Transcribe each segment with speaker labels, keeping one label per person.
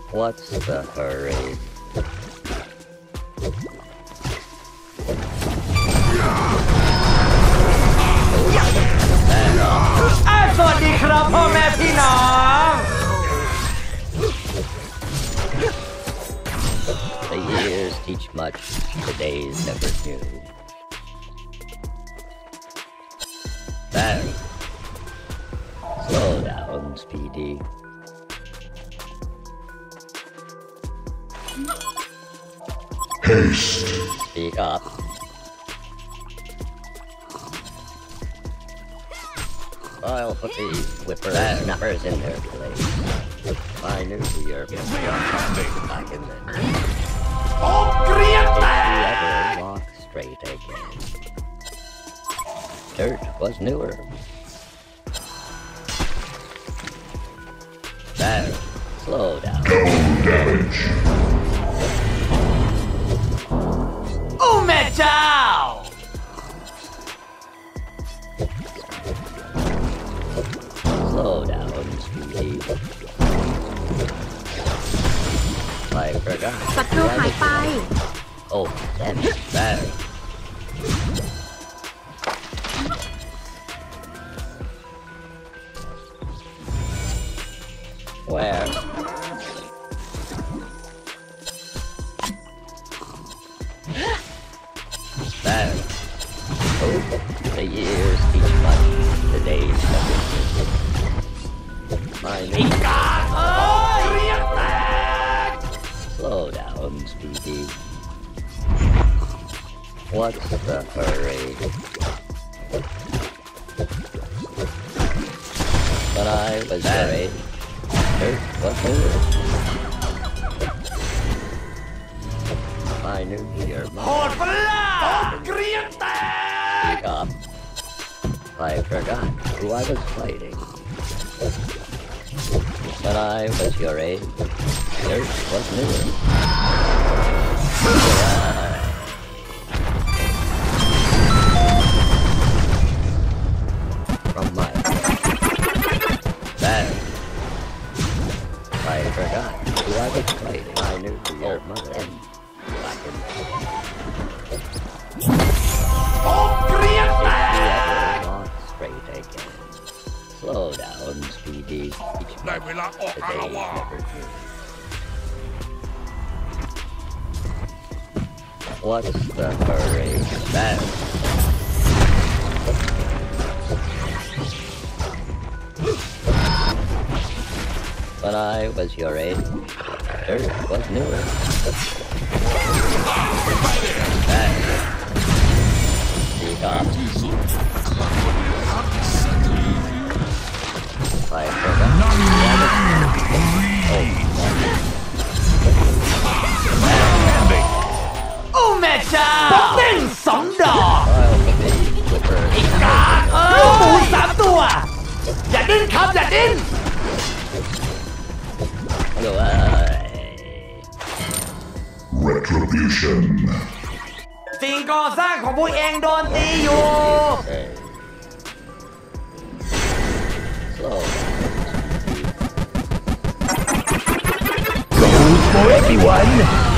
Speaker 1: What's the hurry?
Speaker 2: สวัสดีครับพ่อแม่พี่น้อง
Speaker 1: The years teach much, the days never do. Barry, slow down, Speedy.
Speaker 3: Haste.
Speaker 1: Speak up. I'll put these whippersnappers in their place. I knew your back in the day. Did you ever walk straight again? Dirt was newer. There, slow down.
Speaker 3: Damage.
Speaker 2: โอ้แม่เจ้า
Speaker 1: Slow down, Speedy. I forgot.
Speaker 4: ศัตรูหายไป
Speaker 1: Oh, damn it, there. Where? There. Oh, the years teach much, the days never do. My name. Slow down, Speedy. What's the hurry? When I was your age, dirt was new. I knew your
Speaker 2: โหด
Speaker 1: mother.
Speaker 2: ปะล่ะเกรียงแตก
Speaker 1: Speak up. I forgot who I was fighting. When I was your age, dirt was newer. From my there, I forgot who I was fighting. I knew your mother. Back in the day.
Speaker 2: โอ้เกรียงแต
Speaker 1: Did you
Speaker 2: ก
Speaker 1: ever walk straight again? Slow down, Speedy. Each
Speaker 5: ได้เวลาออก
Speaker 1: the
Speaker 5: อาละ
Speaker 1: days
Speaker 5: วาด
Speaker 1: never do. What's the hurry? There. When I was your age, dirt was newer. There. Speak up. I forgot. Oh,
Speaker 2: โอ้แม่เจ้าเต้นสองดอก
Speaker 1: I'll put the whipper.
Speaker 2: ลูกหมูสามตัว อย่าดิ้นครับอย่าดิ้น
Speaker 1: Go away.
Speaker 3: Retribution.
Speaker 2: สิ่งก่อสร้างของพวกเองโดนตีอยู่
Speaker 1: Okay. Slow.
Speaker 3: Road for everyone.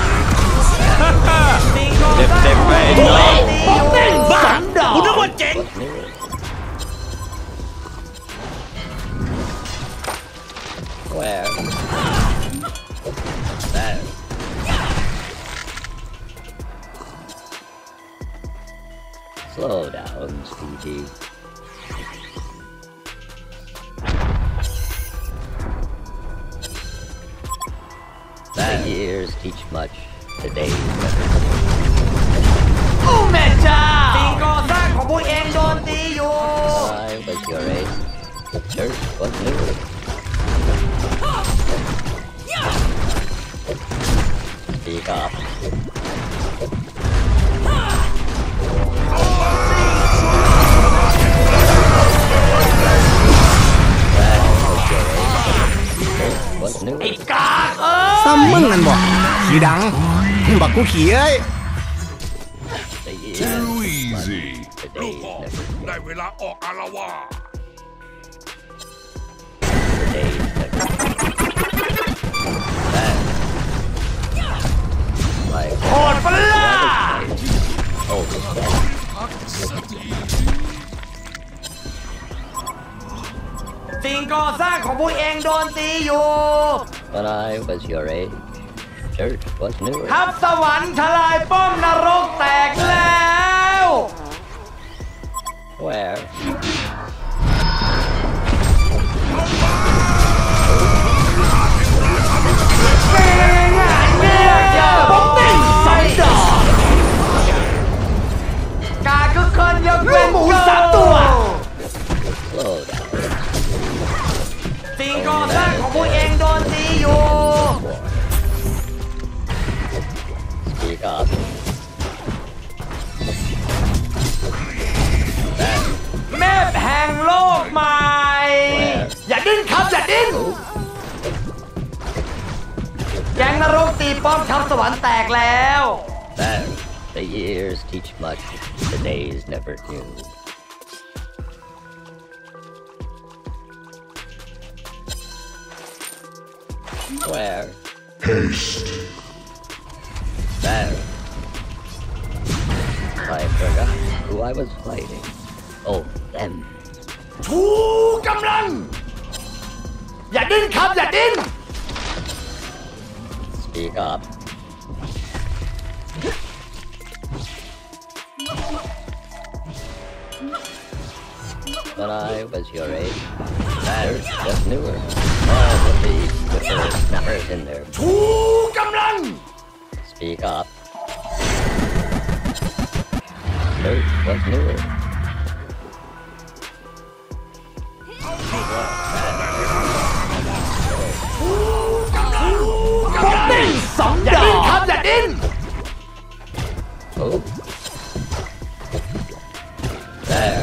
Speaker 2: สิ่งก่อสร้างของพวกเองโดนตีอยู่เต้นสองดอก
Speaker 1: What's new? Where? There. Slow down, Speedy. The years teach much, the days never do.
Speaker 2: โอ้แม่เจ้าสิ่งก่อสร้างของพวกเองโดนตีอยู่
Speaker 1: I was your age, dirt was new. Speak up. Was new.
Speaker 2: ไอ้กากเอ้ย
Speaker 6: ซ้ำมึงนั่นบอกขี้ดังบักกูขี้เอ้ย
Speaker 1: The years
Speaker 5: Too easy.
Speaker 1: the
Speaker 5: ลูก
Speaker 1: days
Speaker 5: พ่อ
Speaker 1: never
Speaker 5: ได้เวลาออกอาละวาด
Speaker 1: the days never That Like,
Speaker 2: โหดปะล่ะ
Speaker 1: oh, this guy.
Speaker 2: สิ่งก่อสร้างของพวกเองโดนตีอยู่
Speaker 1: When I was your age, church was newer.
Speaker 2: ทัพสวรรค์ทลายป้อมนรกแตกแล้ว
Speaker 1: Where?
Speaker 2: ผมติ่งใส่ดอกกาคือคนยกเป็นหมูสามตัว
Speaker 1: Slow down.
Speaker 2: สิ่งก่อสร้างของพวกเองโดนตีอยู่
Speaker 1: Speak up. That
Speaker 2: แมพแห่งโลกใหม่ อย่าดิ้นครับอย่าดิ้น แก๊งนรกตีป้อมทัพสวรรค์แตกแล้ว
Speaker 1: That the years teach much, the days never do. Where?
Speaker 3: Haste.
Speaker 1: There. I forgot who I was fighting. Oh, them.
Speaker 2: ชูกำลัง อย่าดิ้นครับอย่าดิ้น
Speaker 1: Speak up. When I was your age, there's just newer. All of these whippers, snappers in there.
Speaker 2: ชูกำลัง
Speaker 1: Speak up. Dirt was newer.
Speaker 2: ผมติ่งสองดอกอย่าดิ้นครับอย่าดิ้น
Speaker 1: Oh. There.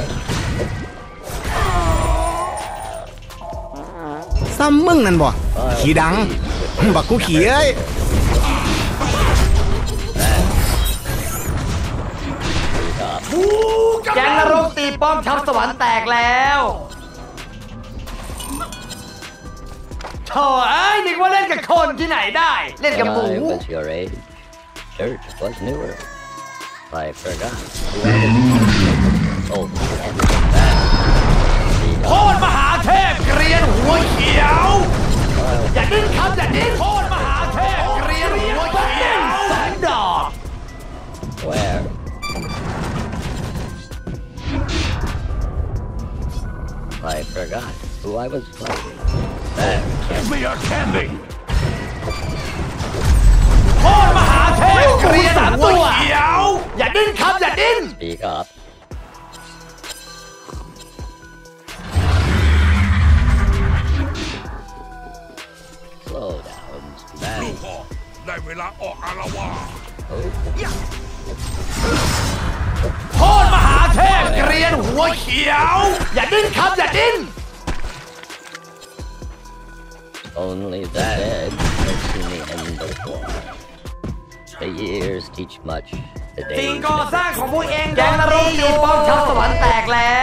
Speaker 6: ซ้ำมึงนั่นบ่ขี่ดัง บักกูขี่เอ้ย
Speaker 2: แก๊งนรกตีป้อมทัพสวรรค์แตกแล้วโถ่เอ้ยนึกว่าเล่นกับคนที่ไหนได้ เล่นกับ
Speaker 1: When
Speaker 2: หมู
Speaker 1: I was your age, dirt was newer. I forgot. Oh, and that.
Speaker 2: โคตรมหาเทพเกรียนหัวเขียว อย่าดิ้นครับอย่าดิ้นโคตรมหาเทพเกรียนหัวเขียวสองดอก
Speaker 1: Where? I forgot who I was fighting. There.
Speaker 5: Give me a candy.
Speaker 2: โคตรมหาเทพเกรียนหัวเขียว อย่าดิ้นครับอย่าดิ้น
Speaker 1: Speak up. Slow down.
Speaker 5: ลูก
Speaker 1: That.
Speaker 5: พ่อได้เวลาออกอารวาส
Speaker 1: Oh.
Speaker 2: โคตรมหาเทพเกรียนหัวเขียว อย่าดิ้นครับอย่าดิ้น
Speaker 1: Only that edge has seen the end of war. The years teach much. The
Speaker 2: สิ่ง
Speaker 1: days
Speaker 2: ก่อ
Speaker 1: never
Speaker 2: สร้างของพวกเองแก๊งนรกตีป้อมทัพสวรรค์แตกแล้ว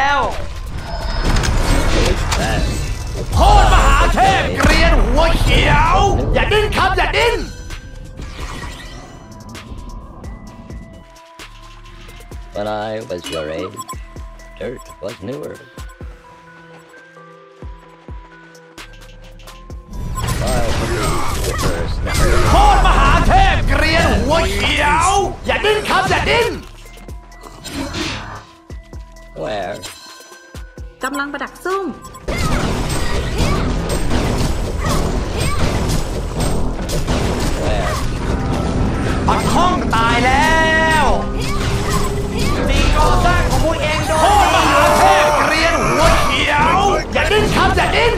Speaker 1: that.
Speaker 2: โคตรมหาเทพเกรียนหัวเขียว อย่าดิ้นครับอย่าดิ้น
Speaker 1: When I was your age, dirt was newer. While the whippers, snappers,
Speaker 2: โคตรมหาเทพเกรียนหัวเขียว อย่าดิ้นครับอย่าดิ้น
Speaker 1: where?
Speaker 4: กำลังประดักซุ่ม
Speaker 1: Where?
Speaker 2: ปักห้องตายแล้วสิ่งก่อสร้างของพวกเองโดนโคตรมหาเทพเกรียนหัวเขียว อย่าดิ้นครับอย่าดิ้น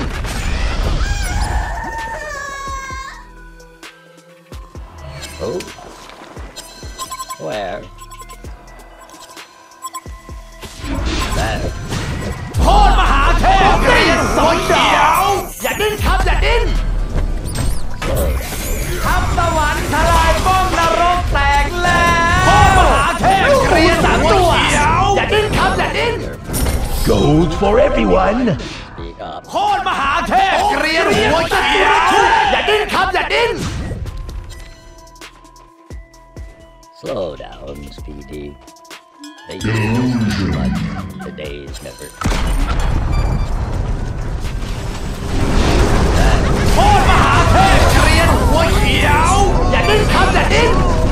Speaker 1: Oh. Where? That.
Speaker 2: โคตรมหาเทพเกรียนหัวเขียว อย่าดิ้นครับอย่าดิ้น
Speaker 1: Slow down.
Speaker 2: ทัพสวรรค์ทลายป้อมนรกแตกแล้วโคตรมหาเทพเกรียนหัวเขียว อย่าดิ้นครับอย่าดิ้น
Speaker 3: Gold for everyone.
Speaker 1: Speak up.
Speaker 2: โคตรมหาเทพเกรียนหัวเขียว อย่าดิ้นครับอย่าดิ้น
Speaker 1: Slow down, Speedy. The years teach much, the days never.
Speaker 2: โคตรมหาเทพเกรียนหัวเขียว อย่าดิ้นครับอย่าดิ้น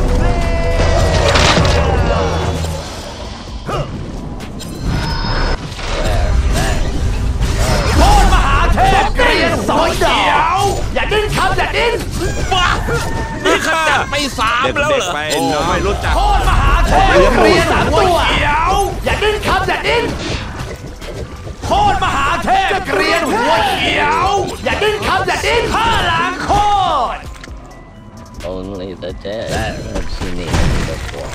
Speaker 2: โคตรมหาเทพเกรียนหัวเขียว อย่าดิ้นครับอย่าดิ้น
Speaker 5: นี่ขจัดไป3แล้วเหรอ
Speaker 6: โอ้ไม่รู้จัก
Speaker 2: โคตรมหาเทพเกรียนหัวเขียว อย่าดิ้นครับอย่าดิ้นโคตรมหาเทพเกรียนหัวเขียว อย่าดิ้นครับอย่าดิ้นข้าล้างโคตร
Speaker 1: Only the dead have seen the end of war.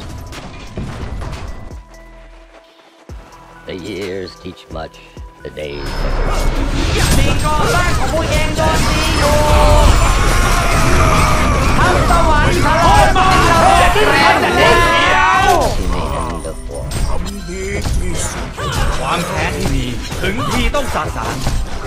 Speaker 1: The years teach much, the days never.
Speaker 2: สิ่งก่อสร้างของพวกเองโดนตีอยู่ทั้งสวรรค์ทั้งโลกมหาเทพเกรียนหัวเขียว
Speaker 1: Seen the end of war.
Speaker 2: ความแค้นที่มีถึงทีต้องสาสาง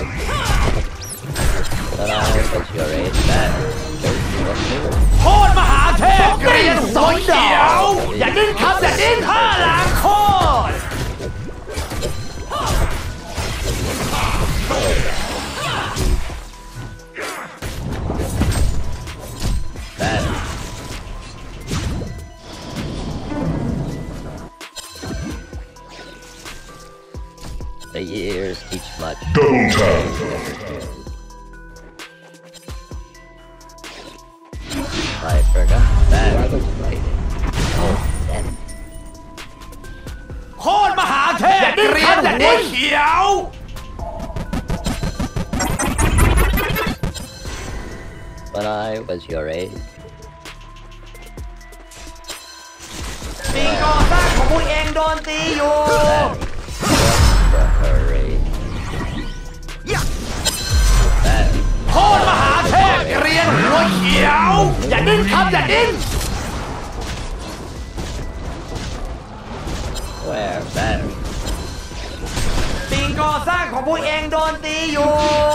Speaker 1: But I was your age back. What new?
Speaker 2: โคตรมหาเทพเกรียนหัวเขียว อย่าดิ้นครับอย่าดิ้นข้าล้างโคตร
Speaker 1: Bad. The years teach much.
Speaker 3: Double tap.
Speaker 1: I forgot that I was writing. Oh, damn.
Speaker 2: โคตรมหาเทพเกรียนหัวเขียว
Speaker 1: When I was your age.
Speaker 2: สิ่งก่อสร้างของพวกเองโดนตีอยู่
Speaker 1: What's the hurry? Bad.
Speaker 2: โคตรมหาเทพเกรียนหัวเขียว อย่าดิ้นครับอย่าดิ้น
Speaker 1: Where? Bad.
Speaker 2: สิ่งก่อสร้างของพวกเองโดนตีอยู่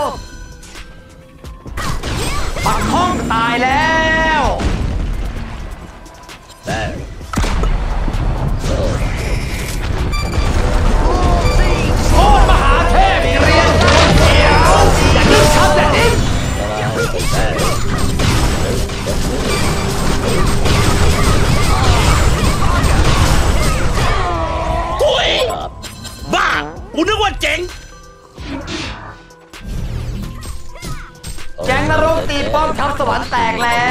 Speaker 2: ปักห้องตายแล้ว
Speaker 1: Bad. So.
Speaker 2: โคตรมหาเทพเกรียนหัวเขียว อย่าดิ้นครับอย่าดิ้น
Speaker 1: When I was bad. Stop.
Speaker 5: บ้า กูนึกว่าเจ๋ง
Speaker 2: แก๊งนรกตีป้อมทัพสวรรค์แตกแล้ว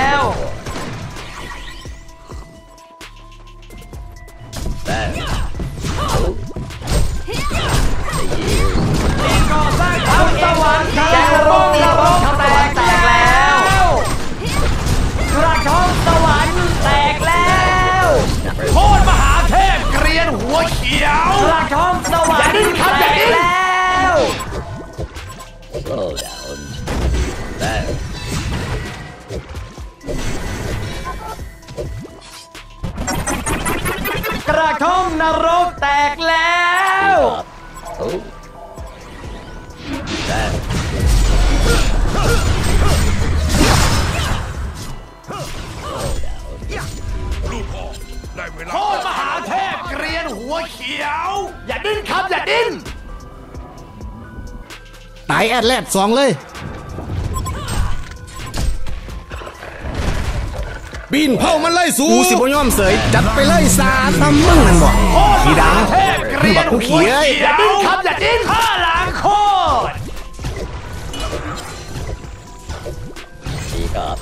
Speaker 1: Bad. Oh. The years.
Speaker 2: สิ่งก่อสร้างทัพสวรรค์แก๊งนรกตีป้อมทัพสวรรค์แตกแล้วกระทงสวรรค์แตกแล้วโคตรมหาเทพเกรียนหัวเขียวกระทงสวรรค์แตกแล้ว
Speaker 1: Slow down. Bad.
Speaker 2: กระทงนรกแตกแล้ว
Speaker 1: Stop. Oh. Bad.
Speaker 5: ลูกออกได้เวลา
Speaker 2: โคตรมหาเทพเกรียนหัวเขียว อย่าดิ้นครับอย่าดิ้น
Speaker 6: ตายแอดแลดสองเลย บินเผามันเลยสูกูสิบ่ยอมเสยจัดไปเลยสาทำมึงนั่นบ่ขีดัง
Speaker 2: เทพเกรีย
Speaker 6: บั
Speaker 2: น
Speaker 6: กกู
Speaker 2: หั
Speaker 6: ขี้
Speaker 2: ว
Speaker 6: เอ้ย
Speaker 2: เขียวอย่าดิ้นครับอย่าดิ้นข้าล้างโคตร
Speaker 1: Speak up.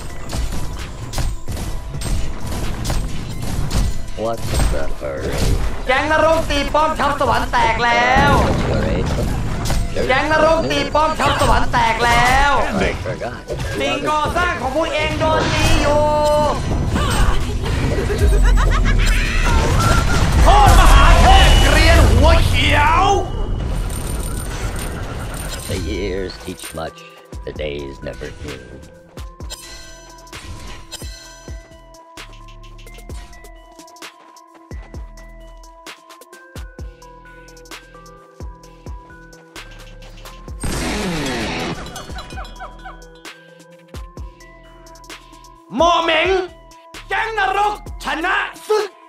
Speaker 1: What's the hurry?
Speaker 2: แก๊งนรกตีป้อมทัพสวรรค์แตกแล้ว
Speaker 1: What's your age?
Speaker 2: แก๊งนรกตีป้อมทัพสวรรค์แตกแล้ว
Speaker 1: I forgot.
Speaker 2: สิ่งก่อสร้างของพวกเองโดนตีอยู่ โคตรมหาเทพเกรียนหัวเขียว
Speaker 1: The years teach much, the days never do.
Speaker 2: โมเหม็งแก๊งนรกชชนะศึก